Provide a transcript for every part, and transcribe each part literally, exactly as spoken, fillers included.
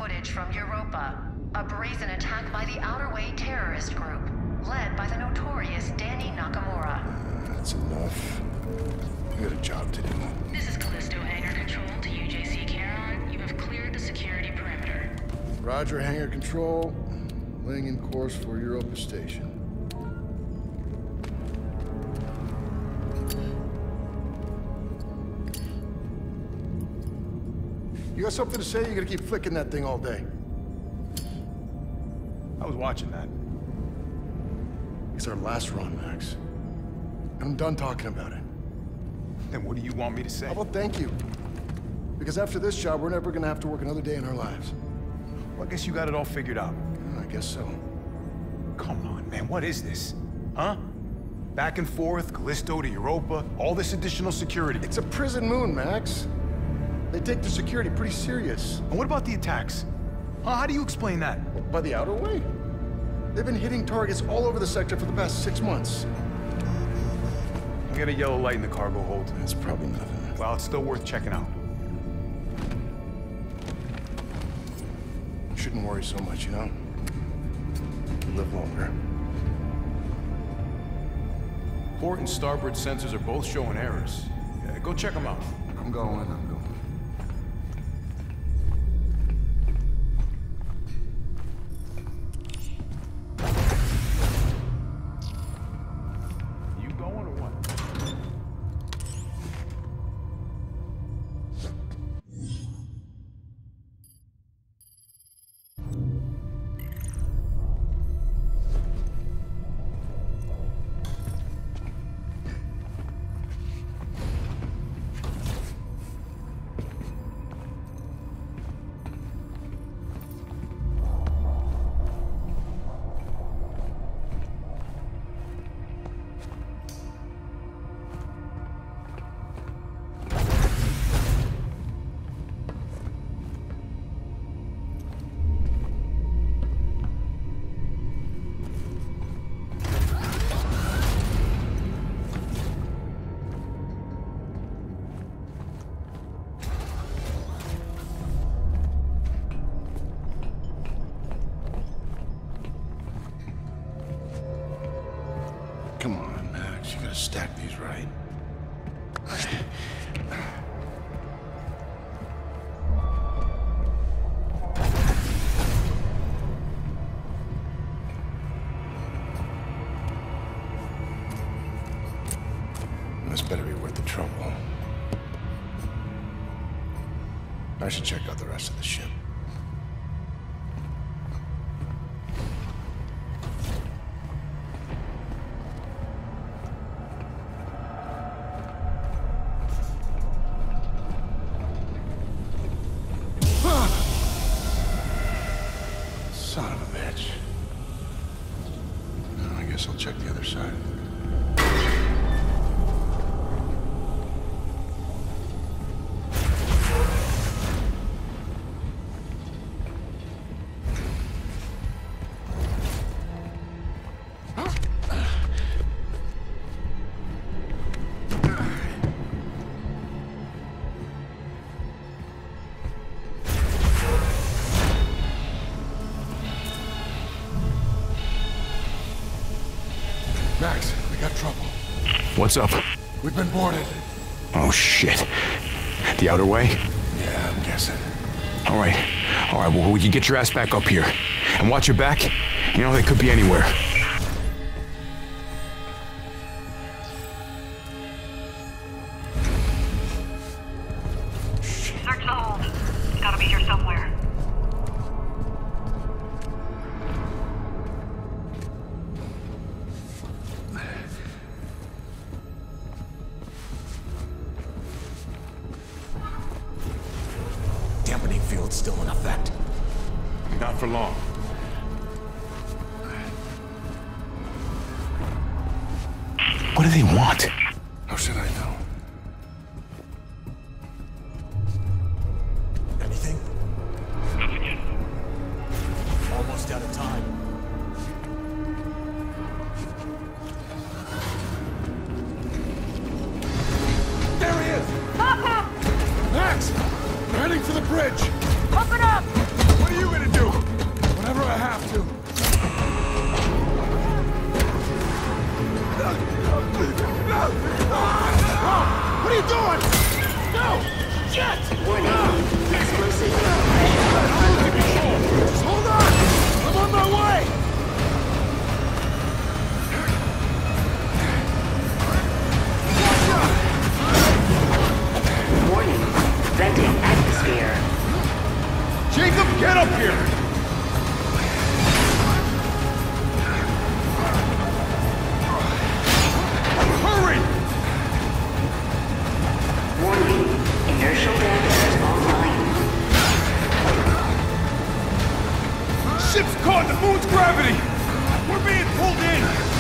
footage from Europa. A brazen attack by the Outer Way terrorist group, led by the notorious Danny Nakamura. That's enough. We got a job to do. This is Callisto Hangar Control to U J C Caron. You have cleared the security perimeter. Roger, hangar control. Laying in course for Europa Station. You got something to say? You gotta keep flicking that thing all day. I was watching that. It's our last run, Max. I'm done talking about it. Then what do you want me to say? How about thank you? Because after this job, we're never gonna have to work another day in our lives. Well, I guess you got it all figured out. I guess so. Come on, man, what is this? Huh? Back and forth, Callisto to Europa, all this additional security. It's a prison moon, Max. They take their security pretty serious. And what about the attacks? Huh? How do you explain that? By the Outer Way? They've been hitting targets all over the sector for the past six months. We got a yellow light in the cargo hold. That's probably nothing. Well, it's still worth checking out. Shouldn't worry so much, you know? You live longer. Port and starboard sensors are both showing errors. Yeah, go check them out. I'm going, I'm going. You going or what? Come on, Max. You gotta stack these right. This better be worth the trouble. I should check out the rest of the ship. Son of a bitch. Well, I guess I'll check the other side. Max, we got trouble. What's up? We've been boarded. Oh, shit. The Outer Way? Yeah, I'm guessing. All right. All right, well, you get your ass back up here. And watch your back. You know, they could be anywhere. Search the hold. It's gotta be here somewhere. Dampening field's still in effect. Not for long. What do they want? How should I know? Anything? Nothing yet. Almost out of time. There he is! Pop him! Max! We're heading for the bridge! Open up! What are you you doing? No! Shit! Warning. Explosive pressure. Just hold on! I'm on my way! Warning. Venting atmosphere. Jacob, get up here! Hurry! Warning. Inertial dampers online. Ship's caught in the moon's gravity! We're being pulled in!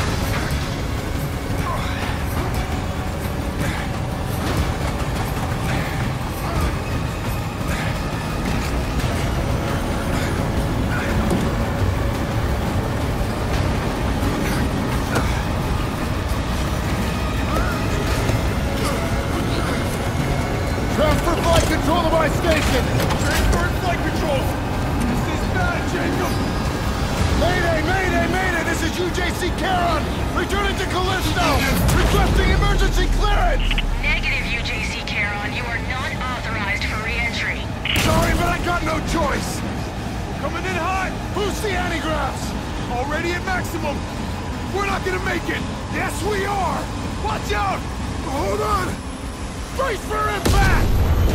Transfer flight control to my station! Transfer flight controls! This is bad, Jacob! Mayday, mayday, mayday! This is U J C Caron! Returning to Callisto! Requesting emergency clearance! Negative, U J C Caron. You are not authorized for re-entry. Sorry, but I got no choice! We're coming in hot! Who's the anti-graphs? Already at maximum! We're not gonna make it! Yes, we are! Watch out! Hold on! Brace for impact!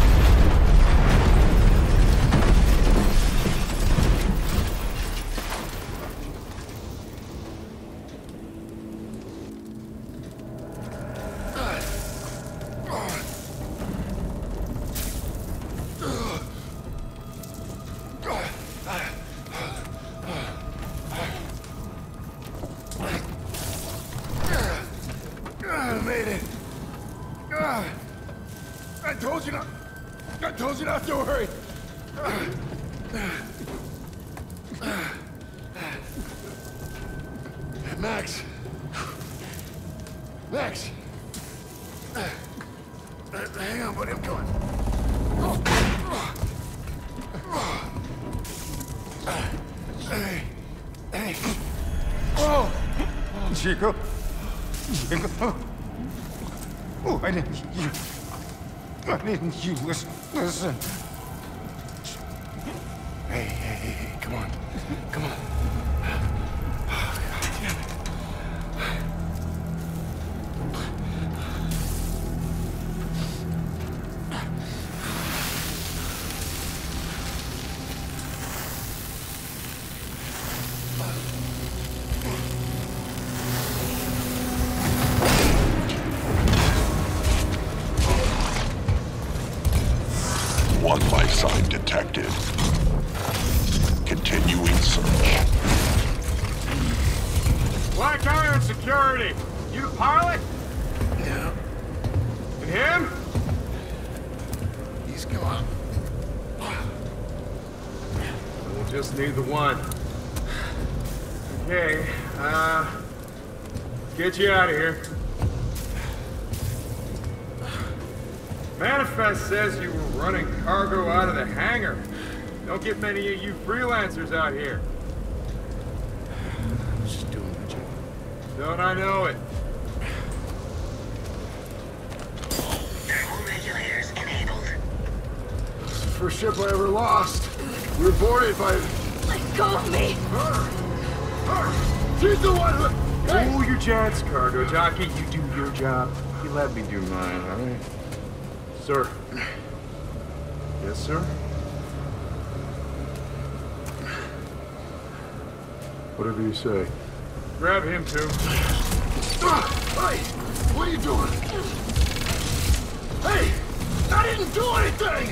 I made it. Ah, I told you not. I told you not to worry. Max. Max. Hang on, buddy. I'm coming. Hey. Hey. Oh. Jacob? Jacob? Oh, I didn't you. I didn't you listen. Listen. Hey, hey, hey, hey, come on. Come on. Oh, God damn it. One life sign detected. Continuing search. Black Iron Security! You the pilot? Yeah, And him? he's gone. We'll just need the one. Okay, uh... get you out of here. Manifest says you were running cargo out of the hangar. Don't get many of you freelancers out here. Just doing my job. Don't I know it? Thermal regulators enabled. It's the first ship I ever lost. We were boarded by... Let go of me! Her! Her! She's the one who... Hey! Cool your jets, cargo jockey. You do your job. You let me do mine, all right? Sir. Yes, sir? Whatever you say. Grab him, too. Ah, hey! What are you doing? Hey! I didn't do anything!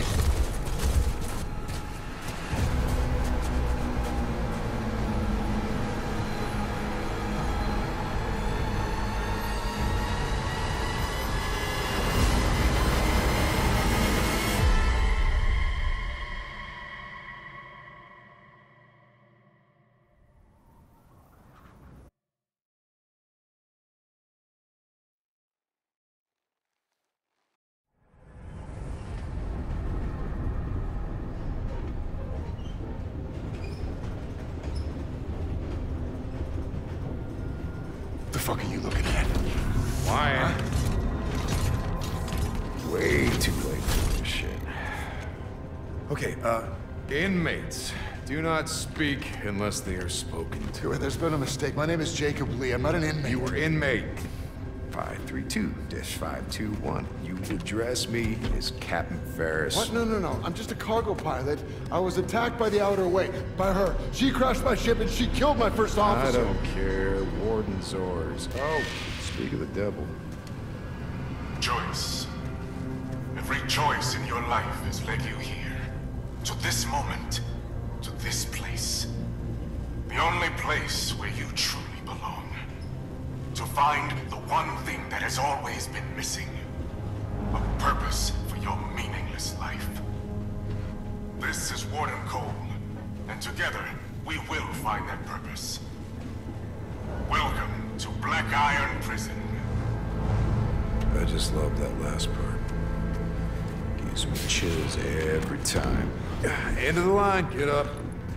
way too late for this shit. Okay, uh, inmates. Do not speak unless they are spoken to. There's been a mistake. My name is Jacob Lee. I'm not an inmate. You were inmate. five three two dash five two one. You address me as Captain Ferris. What? No, no, no. I'm just a cargo pilot. I was attacked by the Outer Way. By her. She crashed my ship and she killed my first officer. I don't care. Warden Zors. Oh, speak of the devil. Choice. Every choice in your life has led you here. To this moment. To this place. The only place where you truly belong. To find the one thing that has always been missing. A purpose for your meaningless life. This is Warden Cole, and together we will find that purpose. Welcome to Black Iron Prison. I just love that last part. Gives me chills every time. End of the line, get up.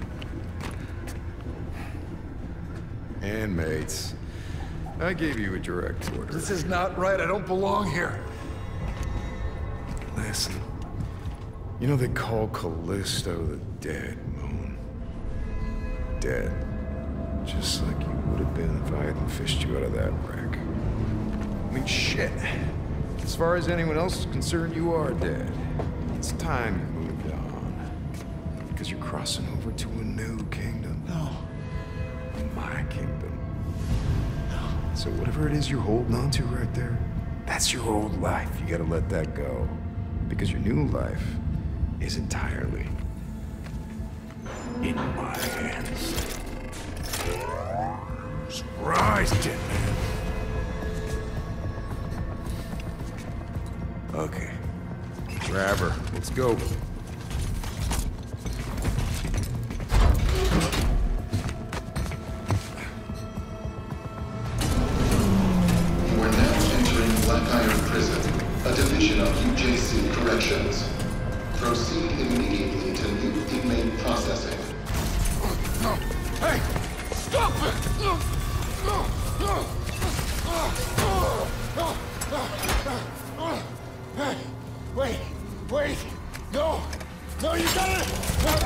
And mates, I gave you a direct order. This is not right. I don't belong here. Listen, you know they call Callisto the dead moon. Dead. Just like you would have been if I hadn't fished you out of that wreck. I mean, shit. As far as anyone else is concerned, you are dead. It's time you moved on. Because you're crossing over to a new kingdom. No. My kingdom. No. So whatever it is you're holding on to right there, that's your old life. You gotta let that go. Because your new life is entirely in my hands. Surprise, Jetman. Okay. Grab her. Let's go. You are now entering Black Iron Prison, a division of U J C Corrections. Proceed immediately to new inmate processing. Hey! Stop it! Hey! Wait! Wait! No! No, you got it!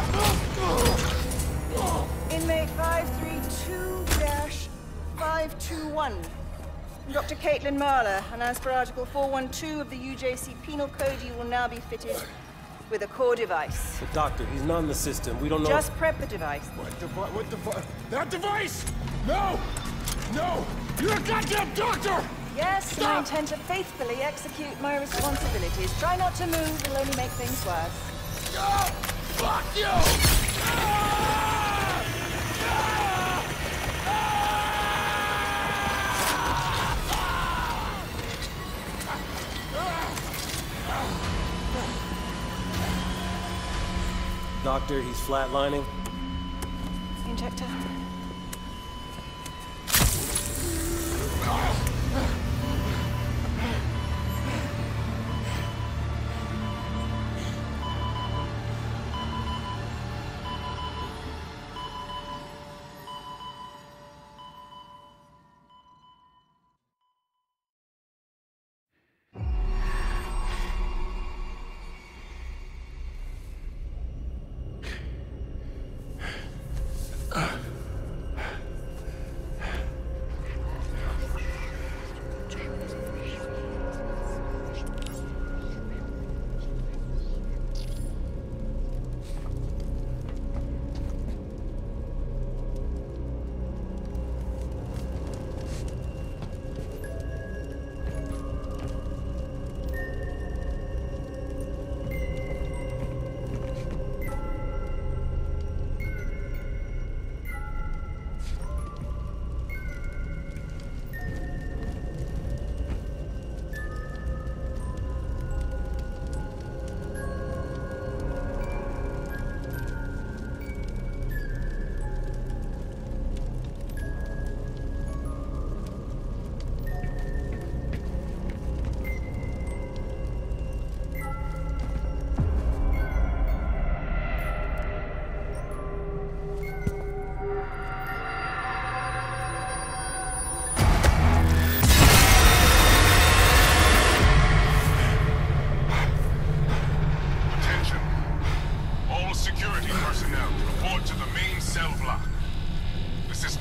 Inmate five three two dash five two one. Doctor Caitlin Marler, and as per Article four one two of the U J C Penal Code, you will now be fitted with a core device. But doctor, he's not in the system. We don't know... Just prep the device. What device? What device? That device? No! No! You're a goddamn doctor! Yes, and I intend to faithfully execute my responsibilities. Try not to move, it'll only make things worse. Oh, fuck you! Ah! Doctor, he's flatlining. Injector.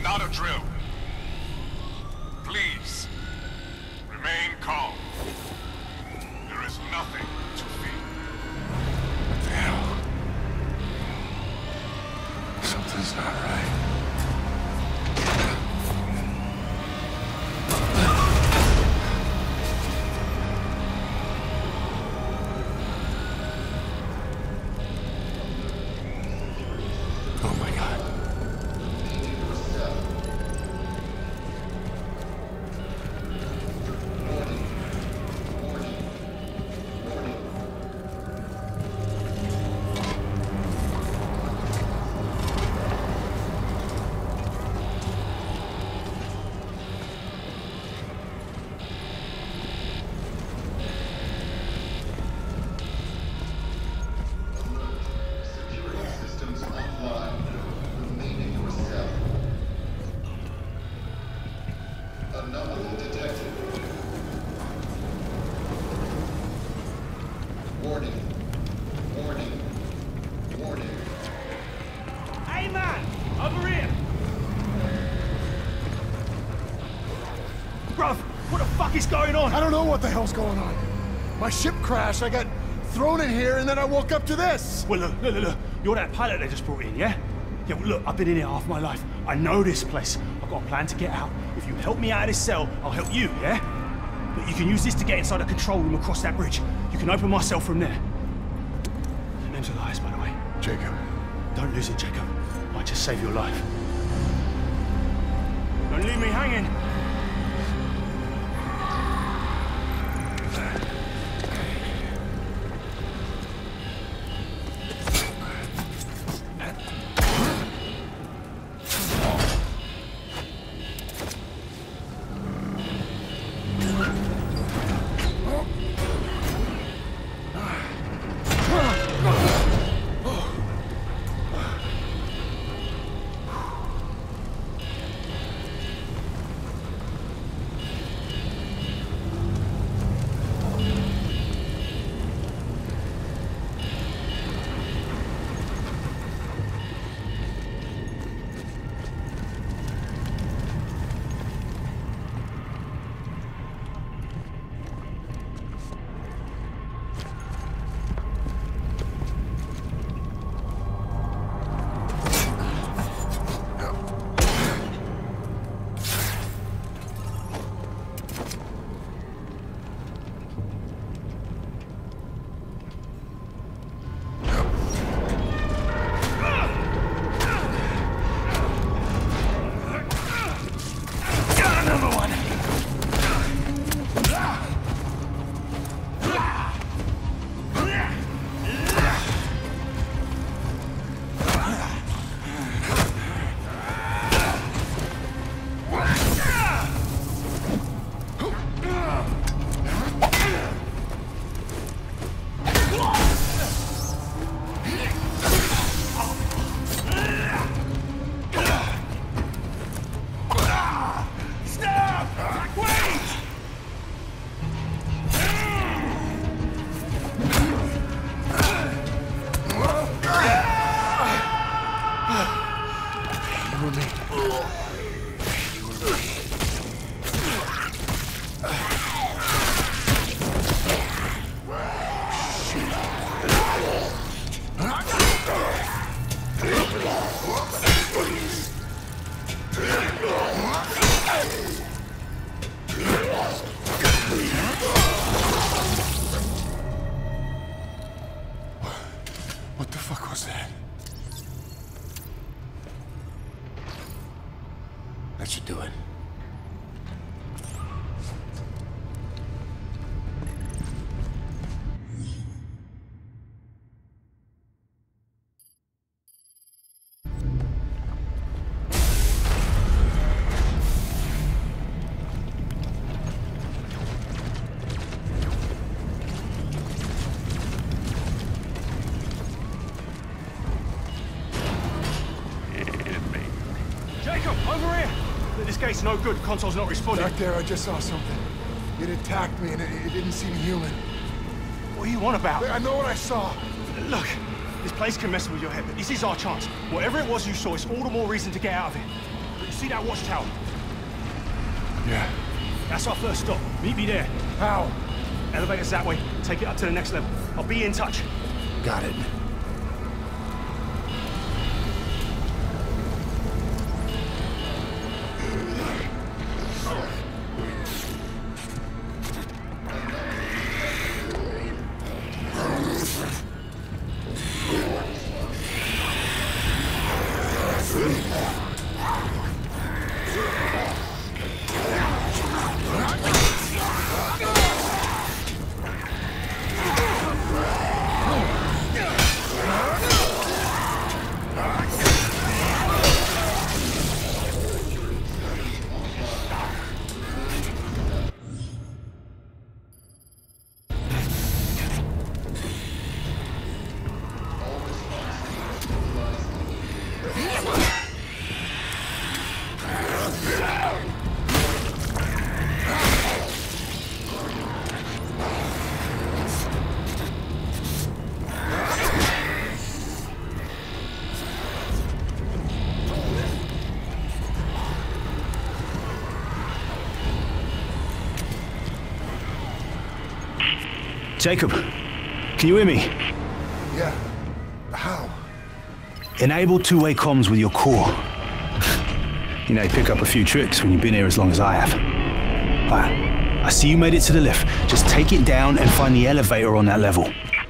not a drill. Please, remain calm. There is nothing to fear. What the hell? Something's not right. Oh my God. What's going on? I don't know what the hell's going on. My ship crashed, I got thrown in here, and then I woke up to this. Well, look, look, look, look. You're that pilot they just brought in, yeah? Yeah, well, look, I've been in here half my life. I know this place. I've got a plan to get out. If you help me out of this cell, I'll help you, yeah? But you can use this to get inside a control room across that bridge. You can open my cell from there. The name's Elias, by the way. Jacob. Don't lose it, Jacob. Might just save your life. Don't leave me hanging. That should do it. Gate's no good. Console's not responding. Back there, I just saw something. It attacked me, and it, it didn't seem human. What are you on about? I know what I saw. Look, this place can mess with your head, but this is our chance. Whatever it was you saw, it's all the more reason to get out of it. see that watchtower? Yeah. That's our first stop. Meet me there. How? Elevator's that way. Take it up to the next level. I'll be in touch. Got it. Jacob, can you hear me? Yeah. How? Enable two-way comms with your core. You know, you pick up a few tricks when you've been here as long as I have. Right, I see you made it to the lift. Just take it down and find the elevator on that level.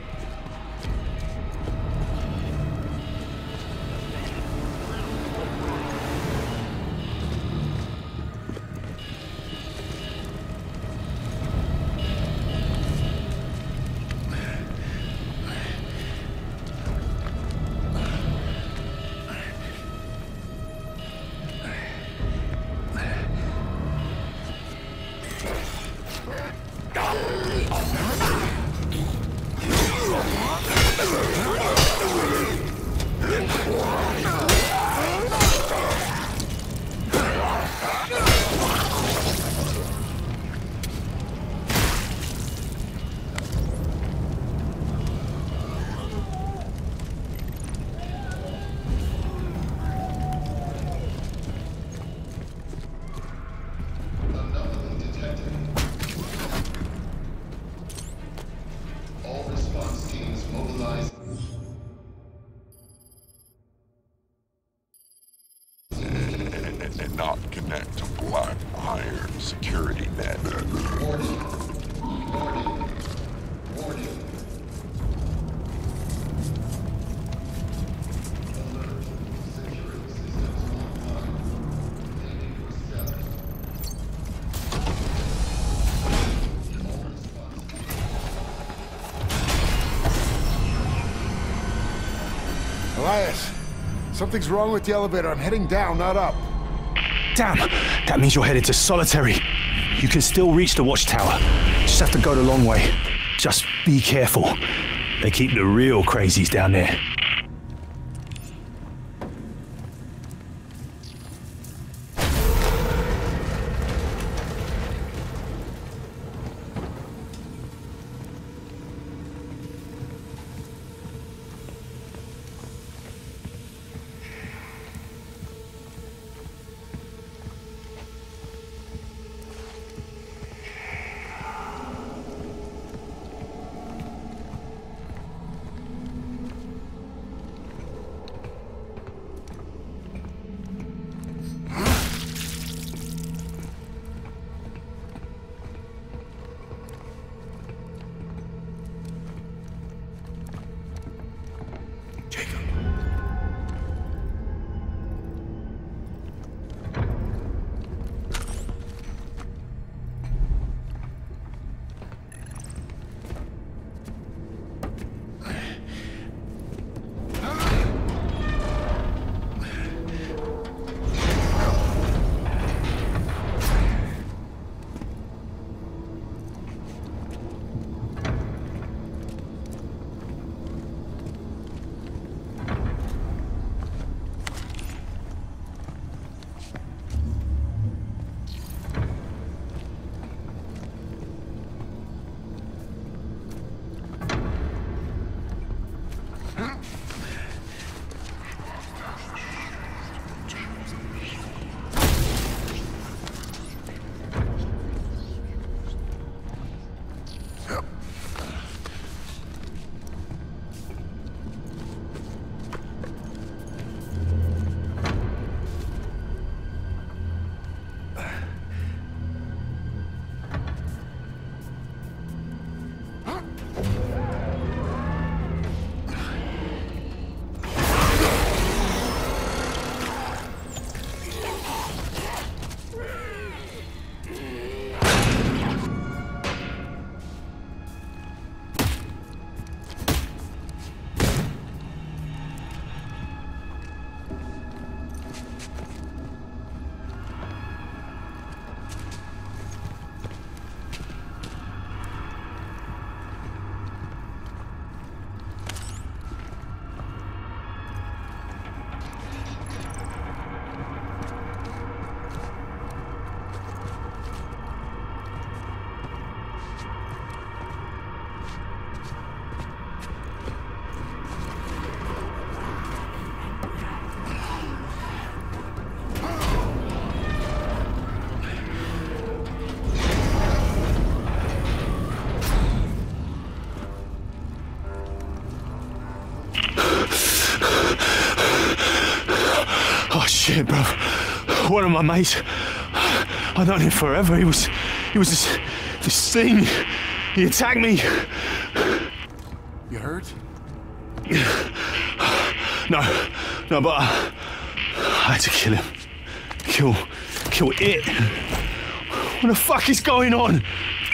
Elias, something's wrong with the elevator. I'm heading down, not up. Damn! That means you're headed to Solitary. You can still reach the watchtower. Just have to go the long way. Just be careful. They keep the real crazies down there. Shit, bro. One of my mates. I've known him forever. He was, he was this, this thing. He attacked me. You hurt? No, no, but I, I had to kill him. Kill, kill it. What the fuck is going on?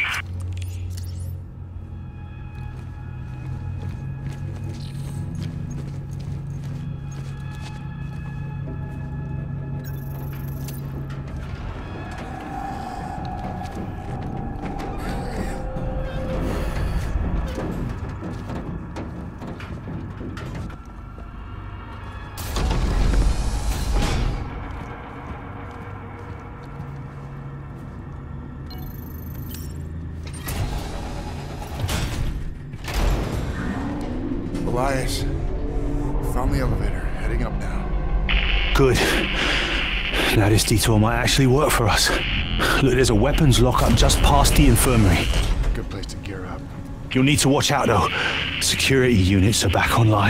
Elias, found the elevator, heading up now. Good. Now this detour might actually work for us. Look, there's a weapons lockup just past the infirmary. Good place to gear up. You'll need to watch out though. Security units are back online.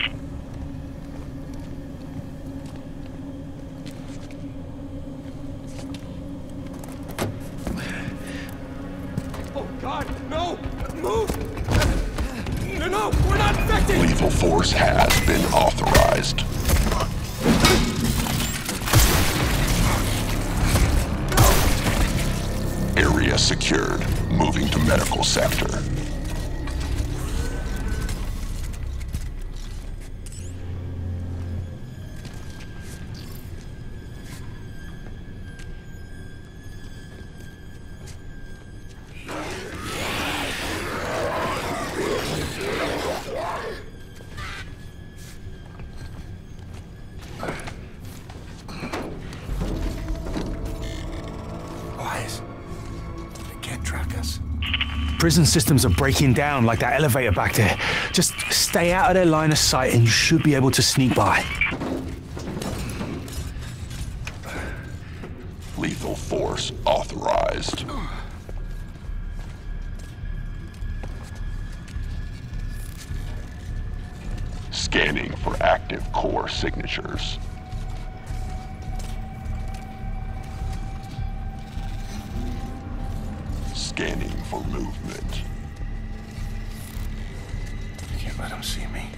Oh God, no! Move! No, no, we're not infected! Lethal force has been authorized. Area secured. Moving to medical sector. Prison systems are breaking down like that elevator back there. Just stay out of their line of sight and you should be able to sneak by. Lethal force authorized. Scanning for active core signatures. Scanning for movement. Can't let him see me.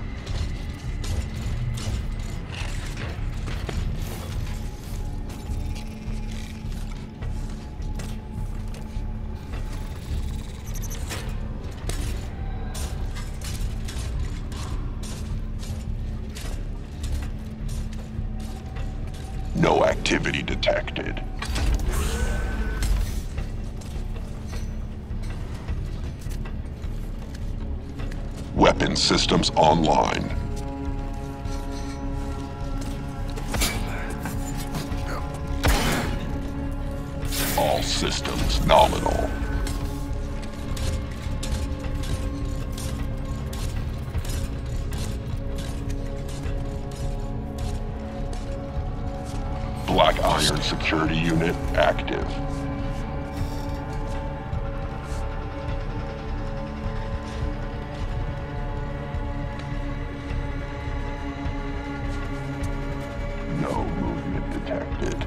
No activity detected. Weapon systems online. All systems nominal. Black Iron security unit active. No movement detected.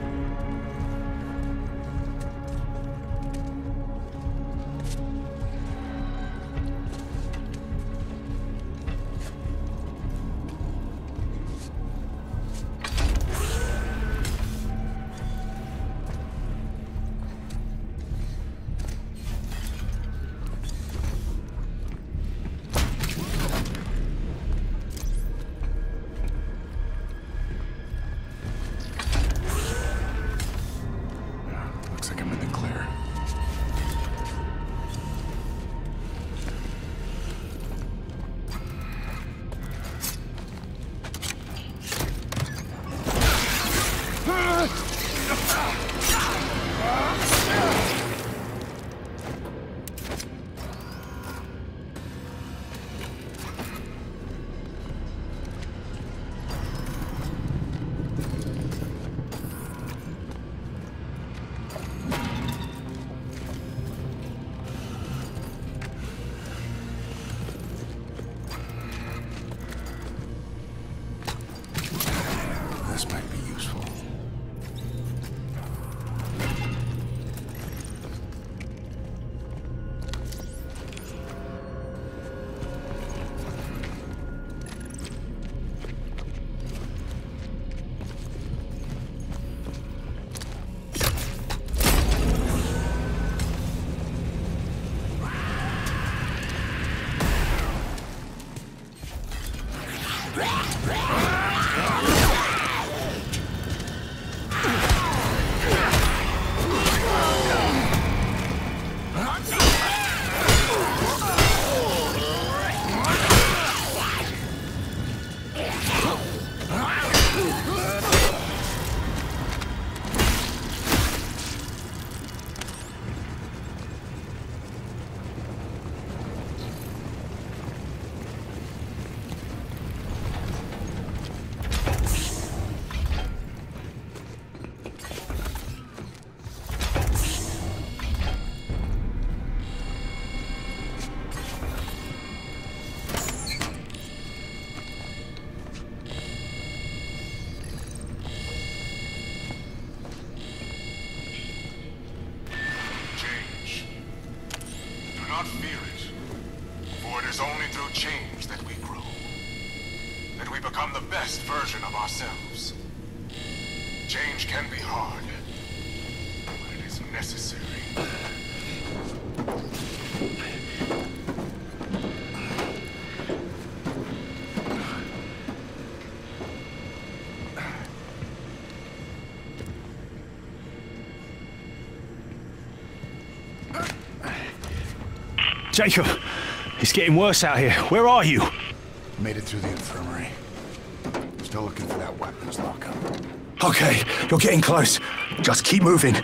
not fear it, for it is only through change that we grow, that we become the best version of ourselves. Change can be hard, but it is necessary. Jacob, it's getting worse out here. Where are you? Made it through the infirmary. Still looking for that weapons lockup. Okay, you're getting close. Just keep moving.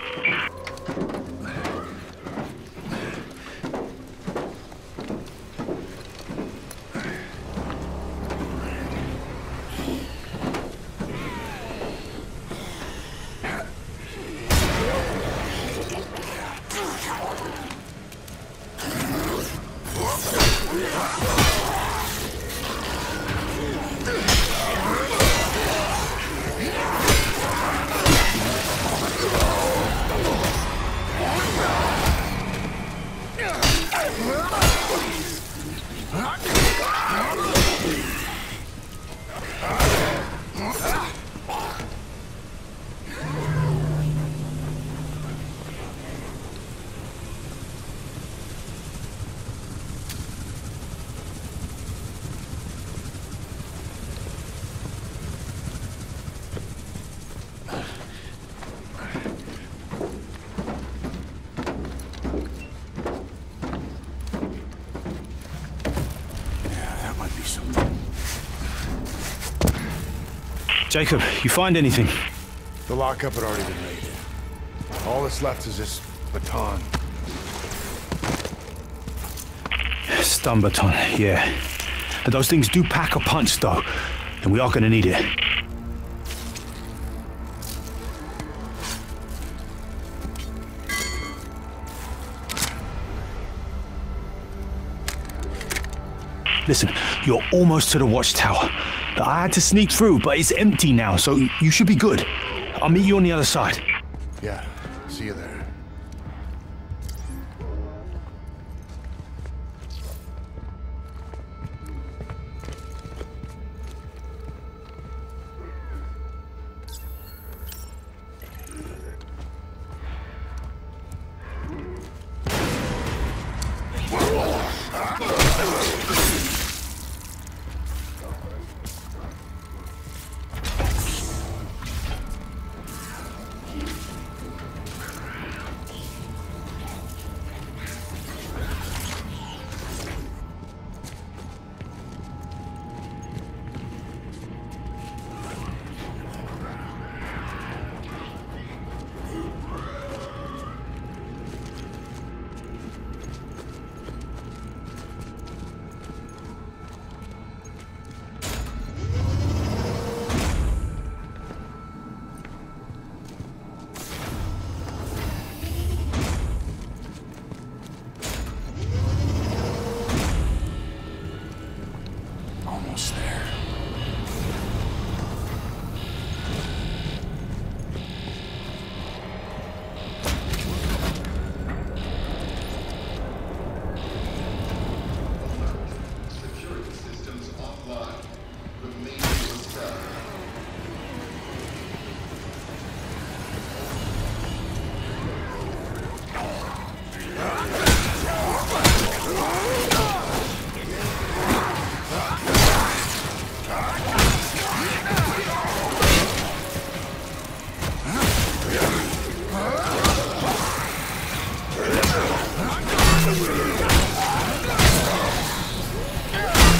Jacob, you find anything? The lockup had already been made. All that's left is this baton. Stun baton, yeah. Those things do pack a punch, though, and we are gonna need it. Listen, you're almost to the watchtower. I had to sneak through, but it's empty now, so you should be good. I'll meet you on the other side. Yeah, see you there.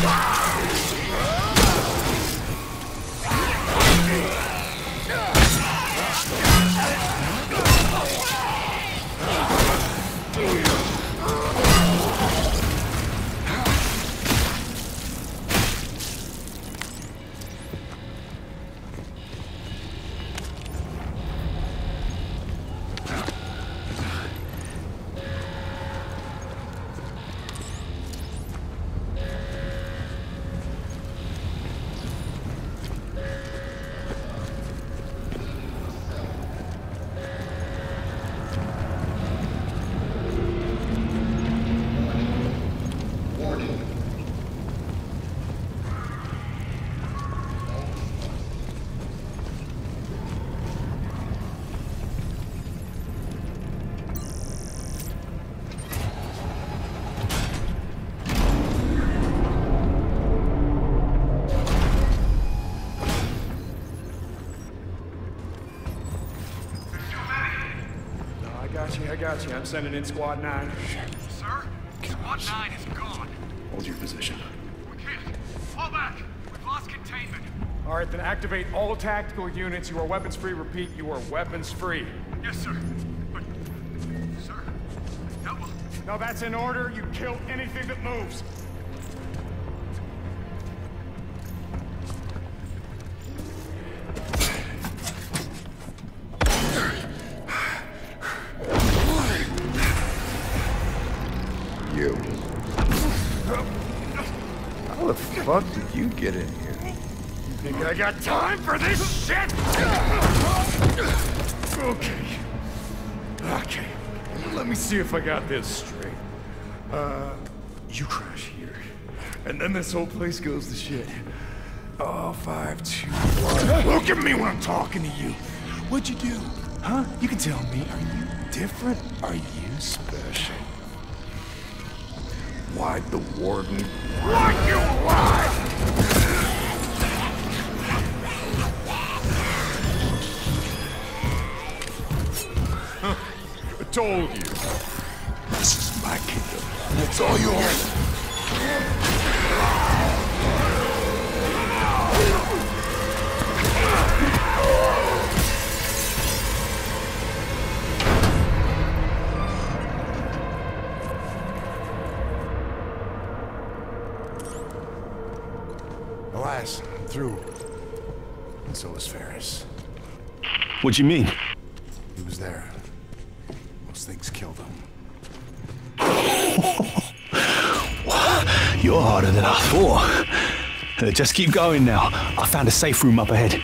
I got you. I'm sending in Squad nine. Sir? Squad nine is gone. Hold your position. We can't. Fall back. We've lost containment. All right, then activate all tactical units. You are weapons free. Repeat, you are weapons free. Yes, sir. But, sir, that will... No, that's in order. You kill anything that moves. You. How the fuck did you get in here? You think I got time for this shit? Okay. Okay. Let me see if I got this straight. Uh, you crash here. And then this whole place goes to shit. Oh, five, two, one. Look at me when I'm talking to you. What'd you do? Huh? You can tell me. Are you different? Are you special? Why'd the warden want you alive? Huh. I told you. This is my kingdom. And it's all yours. Alas, I'm through. And so was Ferris. What do you mean? He was there. Those things killed him. You're harder than I thought. Uh, just keep going now. I found a safe room up ahead.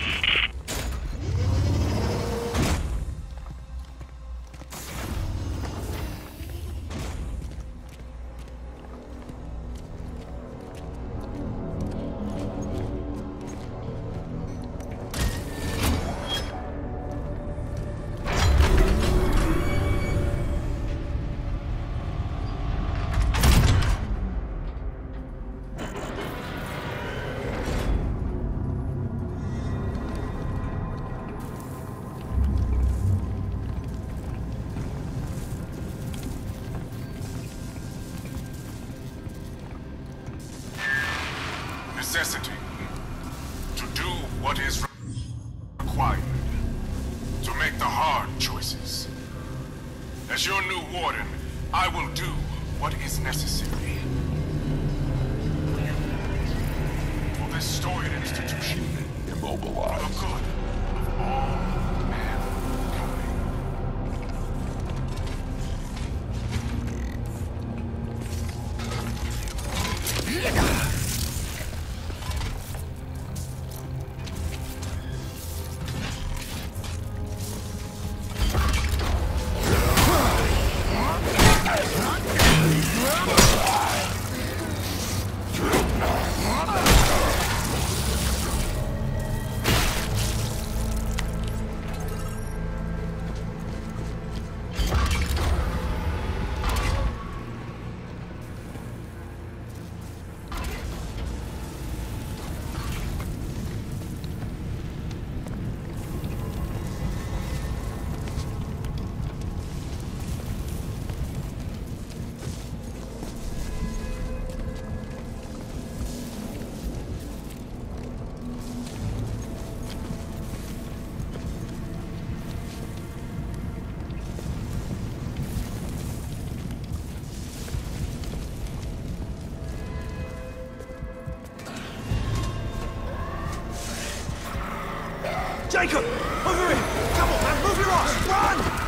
Necessity to do what is required, to make the hard choices. As your new warden, I will do what is necessary for this storied institution. Immobilized. For the good of all mankind. Jacob! Over here! Come on, man! Move your ass! Run!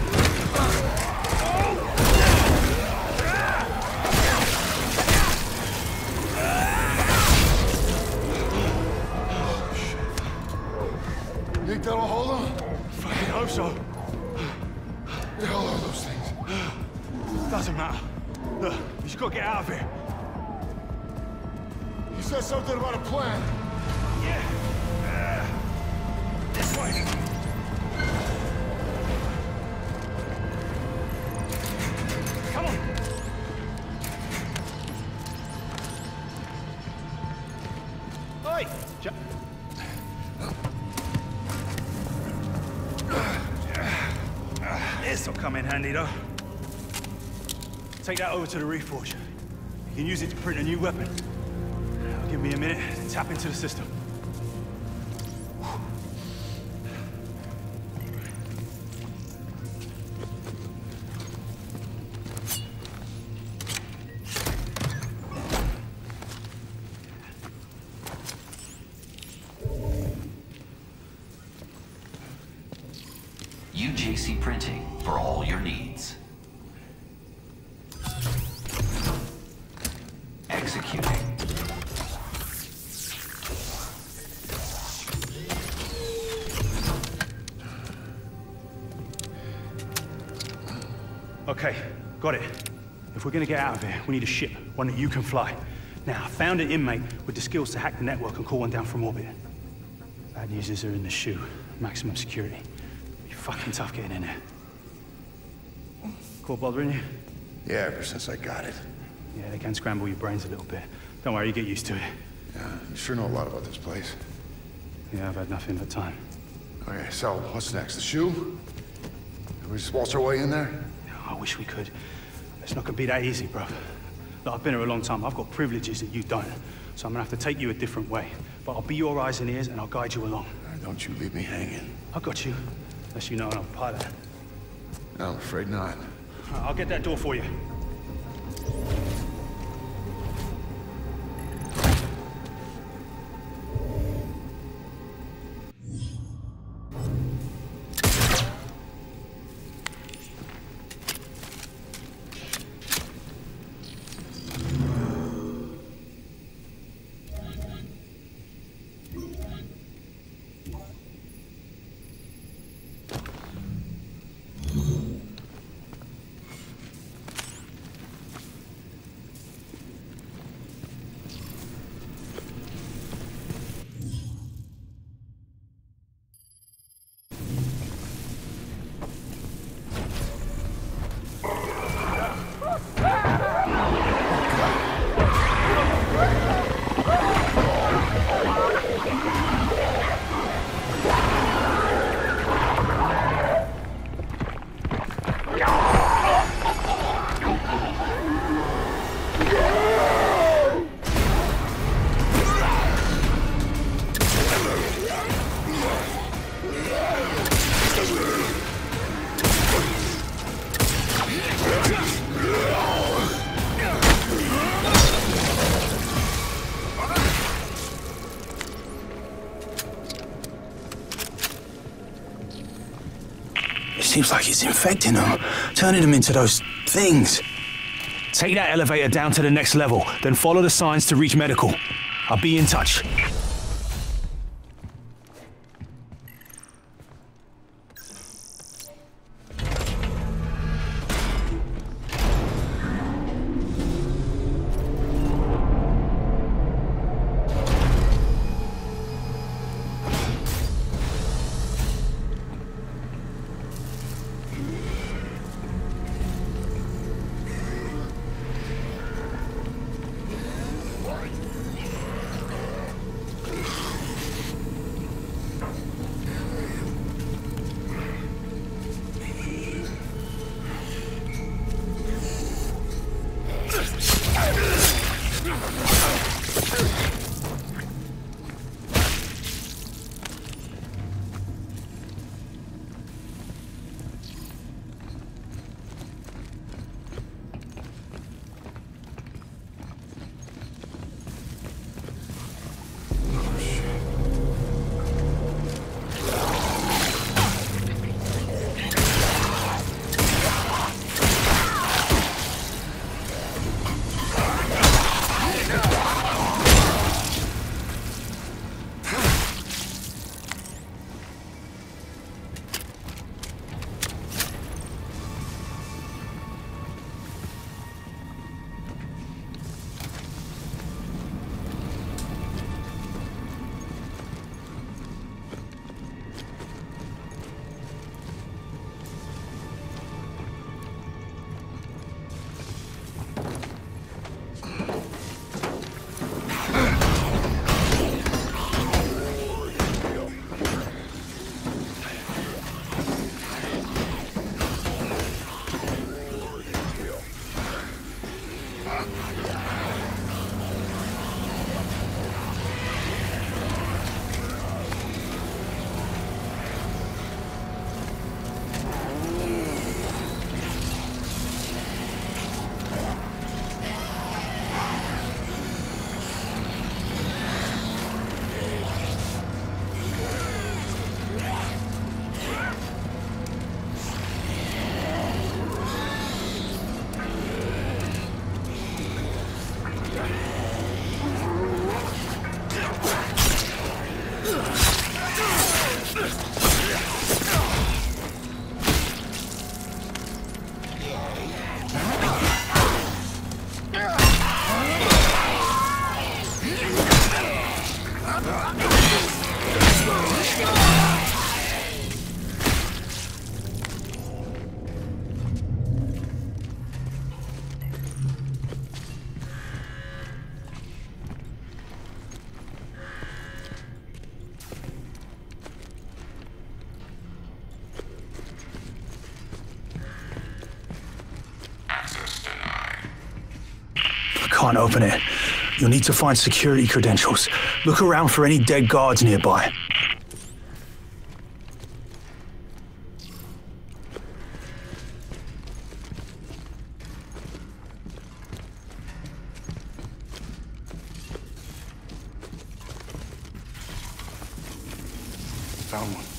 You think that'll hold him? Fucking hope so. The hell are those things? Doesn't matter. Look, you just gotta get out of here. You said something about a plan. Yeah. Uh, this way. Come on. Oi! Ja This'll come in handy, though. Take that over to the Reforge. You can use it to print a new weapon. Now, give me a minute to tap into the system. U J C Printing for all your needs. Executing. Okay, got it. If we're gonna get out of here, we need a ship, one that you can fly. Now, I found an inmate with the skills to hack the network and call one down from orbit. Bad news is they're in the shoe. Maximum security. Be fucking tough getting in there. Cool bothering you? Yeah, ever since I got it. Yeah, they can scramble your brains a little bit. Don't worry, you get used to it. Yeah, you sure know a lot about this place. Yeah, I've had nothing but time. Okay, so what's next? The shoe? Can we just waltz our way in there? I wish we could. It's not gonna be that easy, bro. Look, I've been here a long time. I've got privileges that you don't. So I'm gonna have to take you a different way. But I'll be your eyes and ears and I'll guide you along. Don't you leave me hanging. I got you. Unless you know I'm a pilot. No, I'm afraid not. I'll get that door for you. Seems like it's infecting them, turning them into those things. Take that elevator down to the next level, then follow the signs to reach medical. I'll be in touch. can't open it. You'll need to find security credentials. Look around for any dead guards nearby. Found one.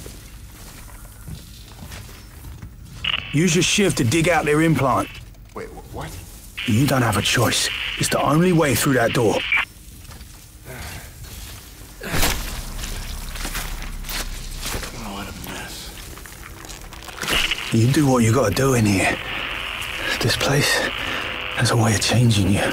Use your shiv to dig out their implant. Wait, wh- what? You don't have a choice. It's the only way through that door. Oh, what a mess. You do what you gotta do in here. This place has a way of changing you.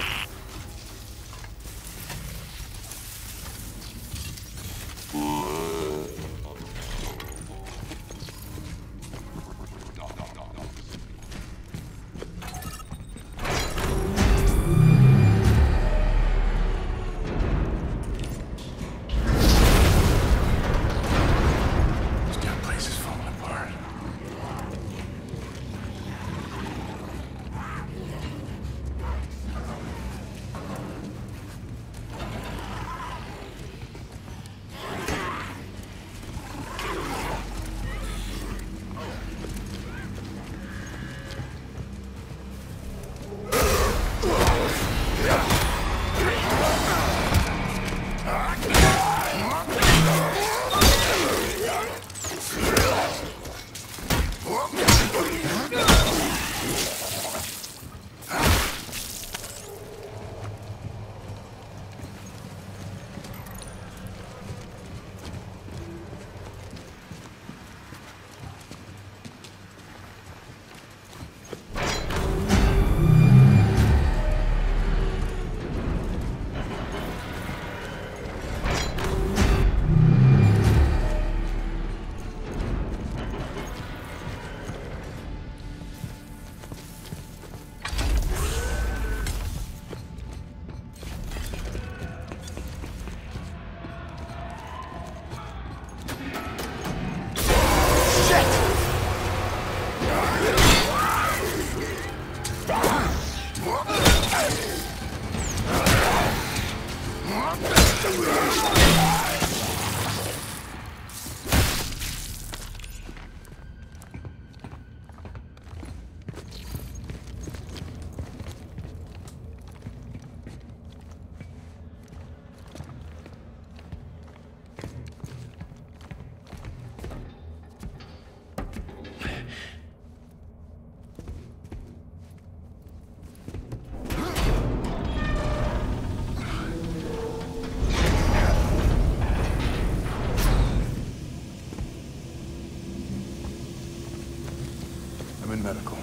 Medical.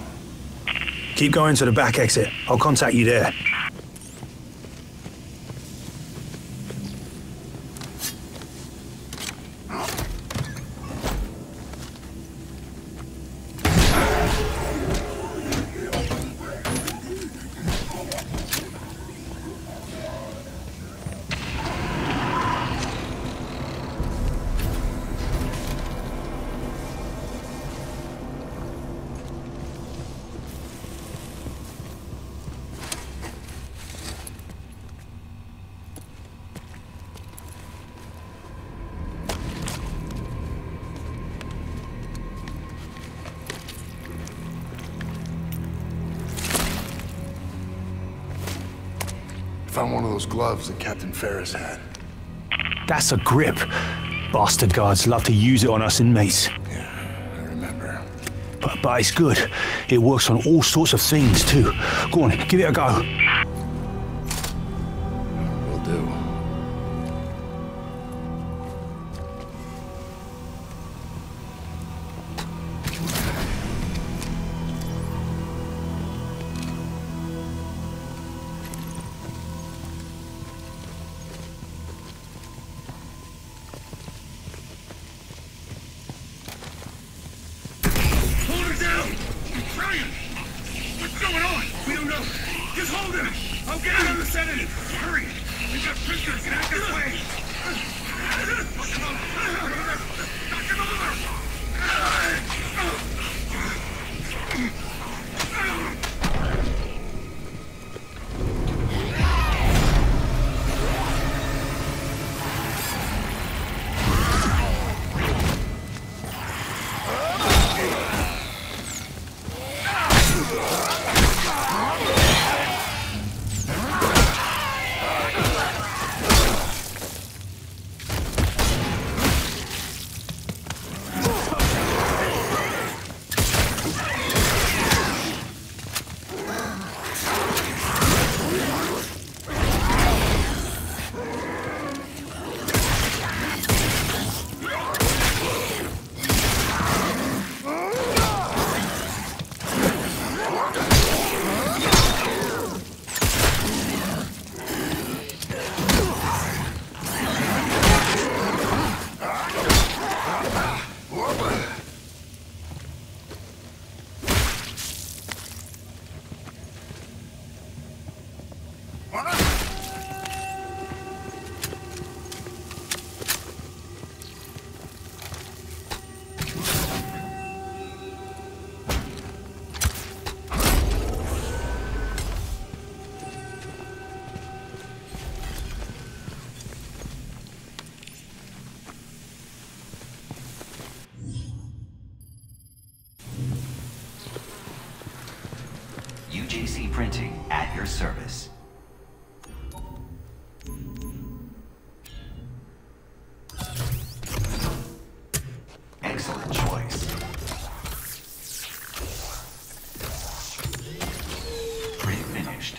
Keep going to the back exit. I'll contact you there. Found one of those gloves that Captain Ferris had. That's a grip. Bastard guards love to use it on us inmates. Yeah, I remember. But, but it's good. It works on all sorts of things, too. Go on, give it a go. Will do. Printing at your service. Excellent choice. Pre-finished.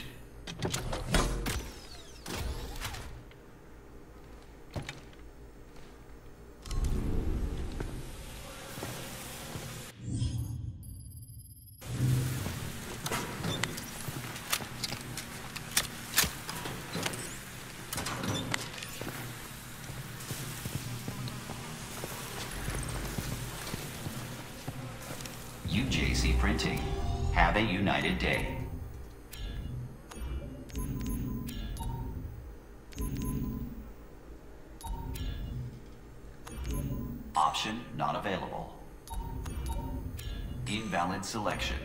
U J C Printing. Have a united day. Option not available. Invalid selection.